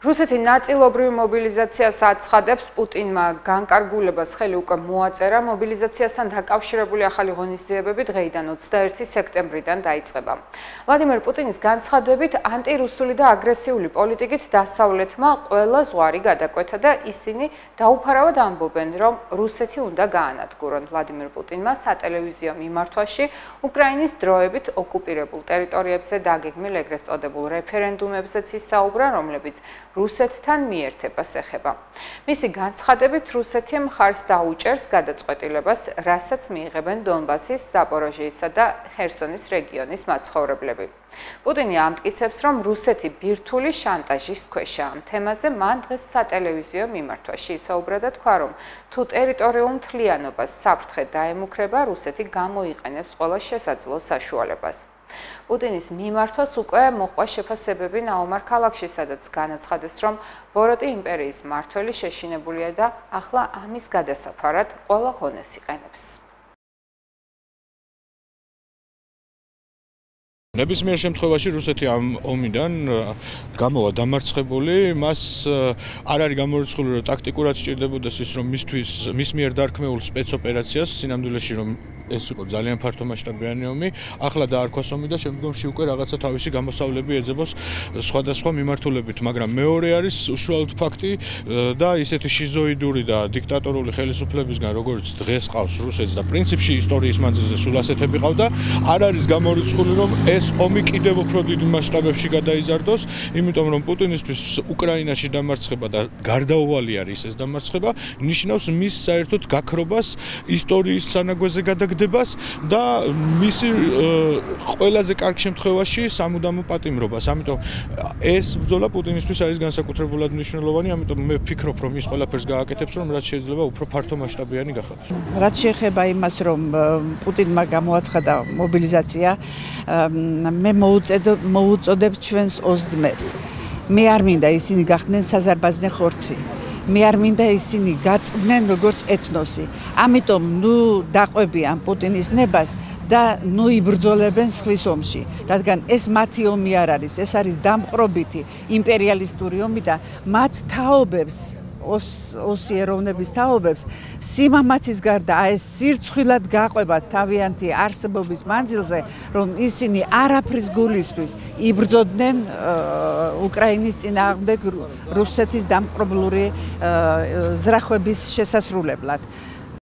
რუსეთი ნაწილობრივ მობილიზაციას აცხადებს. პუტინმა განკარგულებას ხელი უკვე მოაწერა. მობილიზაციასთან დაკავშირებული ახალი ღონისძიებები დღეიდან 21 სექტემბრიდან დაიწყება. ვლადიმერ პუტინის განცხადებით, ანტირუსული და აგრესიული პოლიტიკით დასავლეთმა ყველა ზღვარი გადაკვეთა და ისინი დაუფარავად ამბობენ, რომ რუსეთი უნდა გაანადგურონ. ვლადიმერ პუტინმა სატელევიზიო მიმართვაში უკრაინის დროებით ოკუპირებულ ტერიტორიებზე დაგეგმილ ეგრეთ წოდებულ რეფერენდუმებზეც ისაუბრა, რომლებიც რუსეთთან მიერთებას ეხება. მისი განცხადებით, რუსეთი მხარს დაუჭერს გადაწყვეტილებას, რასაც მიიღებენ დონბასის, ზაპოროჟიისა და ხერსონის რეგიონის მაცხოვრებლები. პუტინი ამტკიცებს, რომ რუსეთი ბირთვული შანტაჟის ქვეშაა. ამ თემაზე მან დღეს სატელევიზიო მიმართვაში ისაუბრა და თქვა, რომ თუ ტერიტორიულ მთლიანობას საფრთხე დაემუქრება, რუსეთი გამოიყენებს ყველა შესაძლო საშუალებას. პუტინის მიმართვას უკვე მოჰყვა შეფასებები ნაომარ ქალაქში, სადაც განაცხადეს, რომ ბოროტი იმპერიის მმართველი შეშინებულია და ახლა ამის გადასაფარად ყველა ღონეს იყენებს. ნებისმიერ შემთხვევაში რუსეთი ამ ომიდან გამოვა დამარცხებული, მას არ არის გამორიცხული, რომ ტაქტიკურად სჭირდებოდეს ის, რომ მის მიერ დარქმეულ სპეცოპერაციას სინამდვილეში რომ ეს იყო ძალიან ფართო მასშტაბიანი ომი, ახლა დაარქვას ომი და შემდგომში უკვე რაღაცა თავისი გამოსავლები ეძებოს სხვადასხვა მიმართულებით, მაგრამ მეორე არის უშუალოდ ფაქტი და ისეთი შიზოიდური და დიქტატორული ხელისუფლებისგან, როგორც დღეს ყავს რუსეთს და პრინციპში ისტორიის მანძილზე სულ ასეთები ყავდა, არ არის გამორიცხული, რომ ეს ომი კიდევ უფრო დიდი მასშტაბებში გადაიზარდოს, იმიტომ რომ პუტინისთვის უკრაინაში დამარცხება და გარდაუვალი არის ეს დამარცხება, ნიშნავს მის საერთოდ გაქრობას ისტორიის სანაგვეზე გადაგდებას და მისი ყველაზე კარგ შემთხვევაში სამუდამო პატიმრობას. ამიტომ ეს ბრძოლა პუტინისთვის არის განსაკუთრებულად მნიშვნელოვანი, ამიტომ მე ვფიქრობ, რომ ის ყველაფერს გააკეთებს, რომ რაც შეიძლება უფრო ფართო მასშტაბიანი გახადოს. რაც შეეხება იმას, რომ პუტინმა გამოაცხადა მობილიზაცია, მე მოუწოდებ ჩვენს ოზძმებს. მე არ მინდა ისინი გახდნენ საზარბაზნე ხორცი. მე არ მინდა ისინი გაწყდნენ როგორც ეთნოსი. ამიტომ დაყვებიან პუტინის ნებას და იბრძოლებენ სხვის ომში, რადგან ეს მათი ომი არ არის, ეს არის დამყრობითი იმპერიალისტური ომი და მათ თაობებს ოსი ეროვნების თაობებს სიმამაცის გარდა ეს სირცხვილად გაყვებათ თავიანთი არსებობის მანძილზე, რომ ისინი არაფრის გულისთვის იბრძოდნენ უკრაინის წინააღმდეგ რუსეთის დამპყრობლური ზრახვების შესასრულებლად.